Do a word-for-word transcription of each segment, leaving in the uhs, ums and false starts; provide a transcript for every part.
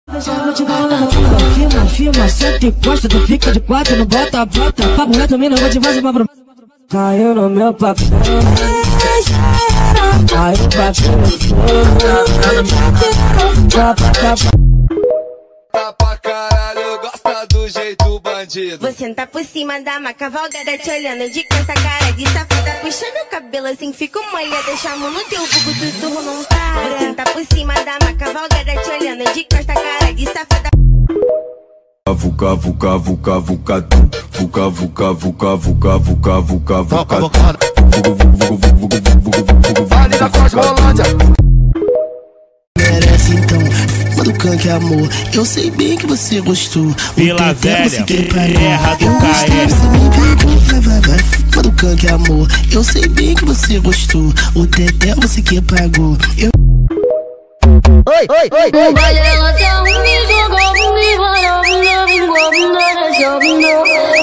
Firma, firma, senta e encosta, tu fica de quatro, não bota, bota. Papo reto, mina, vou te fazer uma pro... Caiu no meu papel. Caiu o papel. Tá pra caralho, gosta do jeito bandido. Vou sentar por cima da uma cavalgada, te olhando de costa, cara de safada, puxando o cabelo assim, fico molhada, chamo no teu bugo, sussurro não para. Vou sentar por cima da uma cavalgada, te olhando de costa, cara de safada. Vuca, vuca, vuca, vuca, vuca, vuca, vuca, vuca, vuca, vuca, vuca, vuca. Ali na Costa Rolândia. Merece então, cima do canque amor. Eu sei bem que você gostou. Vila Velha, terra do Caé. Vai, vai, vai, cima do canque amor. Eu sei bem que você gostou. O teté você que pagou. Eu... Oi, oi, oi, oi. Me jogou, me varou, me vingou, me deixou, me deu.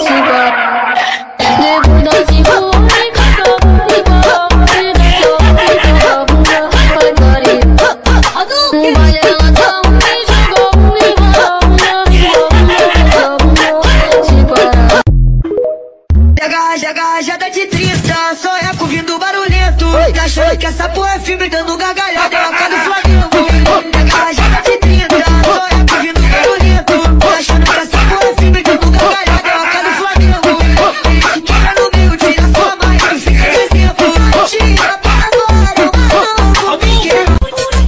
Depois da cinco, me cantou, me parou, me deixou, me jogou, me pagaria. Um baile relação, me jogou, me varou, me vingou, me deixou, me parar. Chega, chega, jada de trinta, só é com vindo barulhento. Tá achando que essa porra é filme, brigando gargalhada, é a cara do Flamengo. Pega a jada de trinta, só é com vindo barulhento. Tá achando que essa porra é filme, brigando gargalhada, é a cara do Flamengo. Se quebra no meio, tira sua mãe, tu fica de exemplo. Tira pra agora, eu mato o pequeno.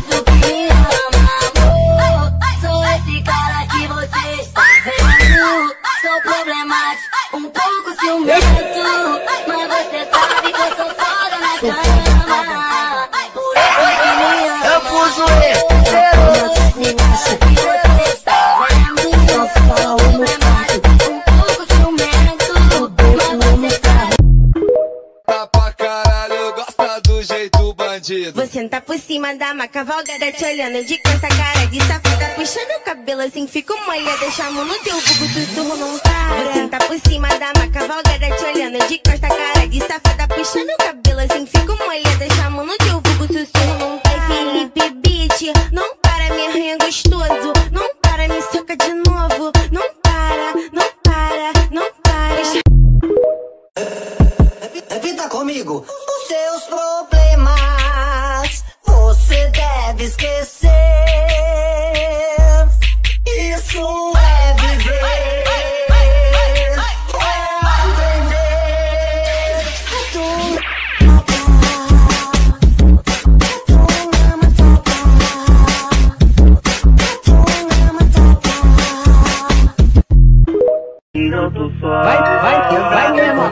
Sou esse cara que você está vendo. Sou problemático, um pouco ciumento, mas você sabe que eu sou foda na cama. Por isso que me ama. Eu pus o erro. Você está vendo. Sou problemático, um pouco ciumento, mas você sabe. Tá pra caralho, gosta do jeito bandido. Vou sentar por cima da uma cavalgada, te olhando de costa, cara de safada, puxando o cabelo assim, fico molhada, chamo no teu bugo, sussurro não para. Vou sentar por cima da uma cavalgada, te olhando de costa, cara de safada, puxando o cabelo assim, fico molhada, chamo no teu bugo, sussurro não para. Felipe Beat, não para, me arranha gostoso, não para, me soca de novo, não para, não para, não para. Repita comigo. Os seus problemas você deve esquecer. Isso é viver, é aprender. Tu Vai, vai, vai mesmo.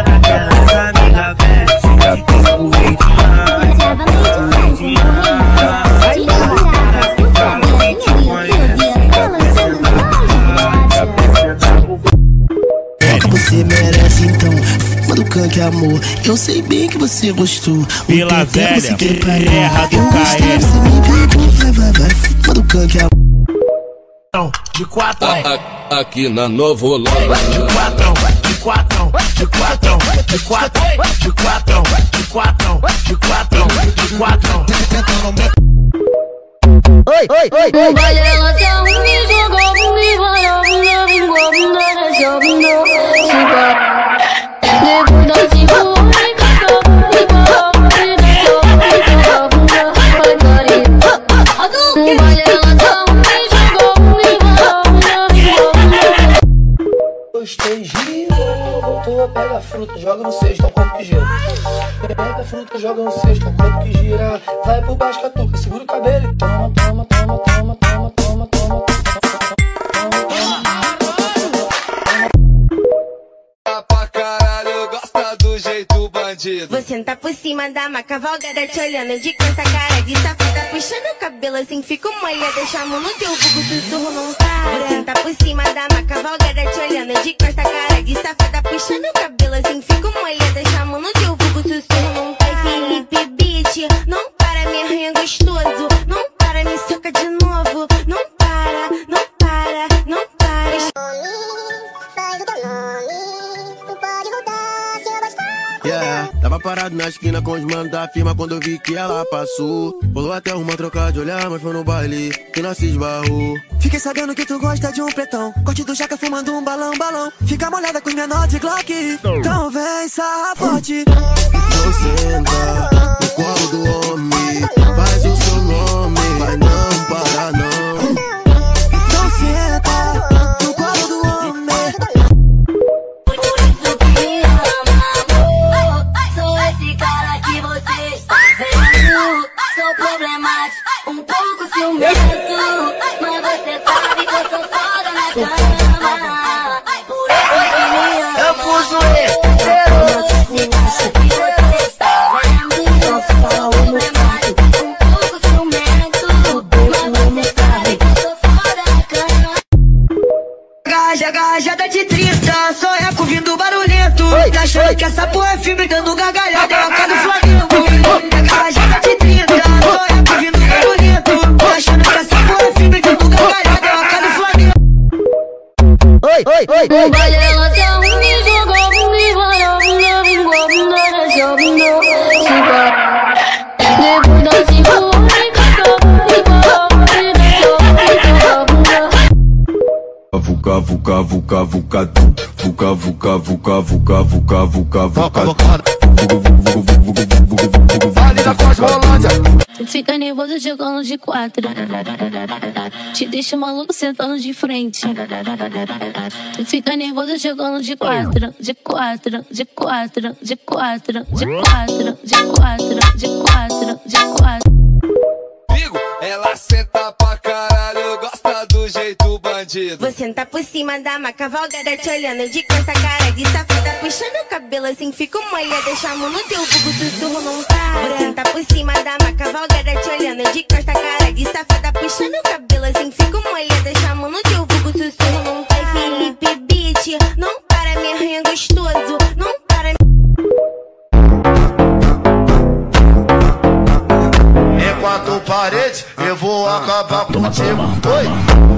Você merece então, cima do canque amor. Eu sei bem que você gostou. Vila Velha, terra do Caé. Você me pegou, vai, vai, vai, cima do canque amor. De quatro, Aqui na Nova Holanda. de quatro, de quatro, de quatro, de quatro, de quatro, de quatro, de quatro, de quatro. Oi, oi, oi, oi. Baile relação, me jogou, me varou, me vingou, me deixou, me deu. Depois da cinco, me cantou, me parou, me deixou, me jogou, me pagaria. Um baile relação, me jogou, me varou, me vingou, me Gostei, gira, voltou, pega a fruta, joga no cesto, é o corpo que gira. Pega a fruta, joga no cesto, é o corpo que gira. Vai pro baixo, catuca, segura o cabelo e toma, toma, toma, toma, toma, toma, toma, toma. Tá pra caralho, gosta do jeito bandido. Vou sentar por cima da uma cavalgada, te olhando de costa, cara de safada, puxando o cabelo assim, fico molhada, chamo no teu bugo, sussurro não para. Vou sentar por cima da uma cavalgada, te olhando de costa, cara de safada, puxando o cabelo assim, fico molhada, chamo no teu bugo, sussurro não para. Felipe Beat, não para, me arranha gostoso, não para, me soca de novo, não para, não para, não para. Yeah, dá pra parar parado na esquina com os manos da firma quando eu vi que ela passou. Rolou até uma troca de olhar, mas foi no baile que nós se esbarrou. Fiquei sabendo que tu gosta de um pretão, corte do jaca fumando um balão, balão. Fica molhada com os menor de Glock, então vem sarra forte. Não senta no colo do homem, faz o seu nome, vai não para não. Então senta no colo do homem. Por isso que me ama, amor. Sou esse cara que você está vendo. Sou problemático, um pouco ciumento, mas você sabe que eu sou foda na cama. Por isso que me ama, Eu pus o E. Gajada de trinta, sonha com vindo barulhento. Tá achando que essa porra é filme dando gargalhada, é a cara do Flamengo. Gajada de trinta, sonha com vindo barulhento. Tá achando que essa porra é filme dando gargalhada, é a cara do Flamengo. Oi, oi, oi, oi. O baile ela só me jogou, me varou, me vingou, me deixou, me deu. Depois da cinco, me cantou, me parou, me deixou, me deu. Vuca, vuca, vuca, vuca, tu. Vuca, vuca, vuca, vuca, vuca, vuca, vuca. Vale da Cosmolândia. Tu fica nervoso jogando de quatro, te deixa maluco sentando de frente. Tu fica nervoso jogando de quatro, de quatro, de quatro, de quatro, de quatro, de quatro, de quatro, de quatro. Amigo, ela senta pra caralho, gosta do jeito bandido. Vou sentar por cima da maca, cavalgada te olhando de costa, cara de safada, puxando o cabelo assim, fico molhada, chamo no teu bugo, sussurro não para. Vou sentar por cima da maca, cavalgada te olhando de costa, cara de safada, puxando o cabelo assim, fico molhada, chamo no teu bugo, sussurro não para. Felipe Beat, não para, me arranha gostoso, não para. Enquanto parede, eu vou acabar contigo. Oi.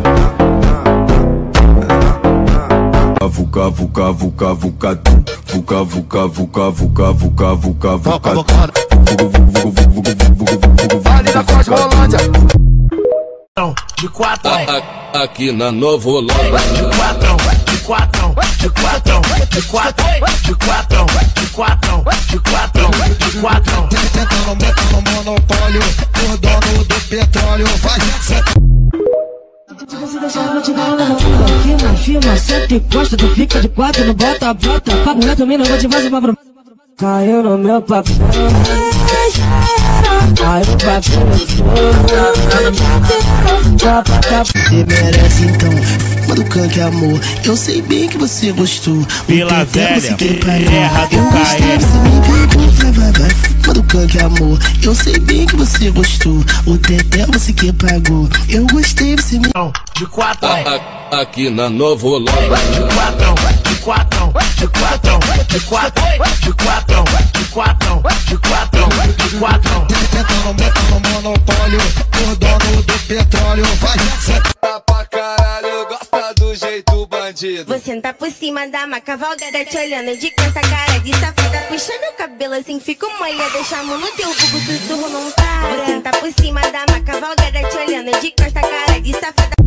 Vuca, vuca, vuca, vuca, tu. Vuca, vuca, vuca, vuca, vuca, vuca, vuca. Vale da Cosmolândia. De quatro, Aqui na Novolândia. de quatro, de quatro, de quatro, de quatro, de quatro, de quatro, de quatro, de quatro. Tentando meter no monopólio, o dono do petróleo vai. Se você deixar eu vou te dar uma filma, filma, filma, senta e costa, tu fica de quatro, não bota, bota, papo reto, mina, eu vou te fazer uma pro... Caiu no meu papel, caiu no papel, você merece então, fuma do canque amor. Eu sei bem que você gostou. Vila Velha, terra do Eu gostei, você me pegou, vai, vai, vai. Fuma do canque amor. Eu sei bem que você gostou. O teté você que pagou. Eu gostei, você me... De quatro, Aqui na Novolândia. de quatro, de quatro, de quatro, de quatro, de quatro, de quatro, de quatro, de quatro. tentando meter no monopólio, o dono do petróleo vai. Senta pra caralho, gosta do jeito bandido. Vou sentar por cima da maca, cavalgada te olhando de costa, cara de safada, puxando o cabelo assim, fico molhada, chamo no teu bugo, sussurro não para. Vou sentar por cima da maca, cavalgada te olhando de costa, cara de safada.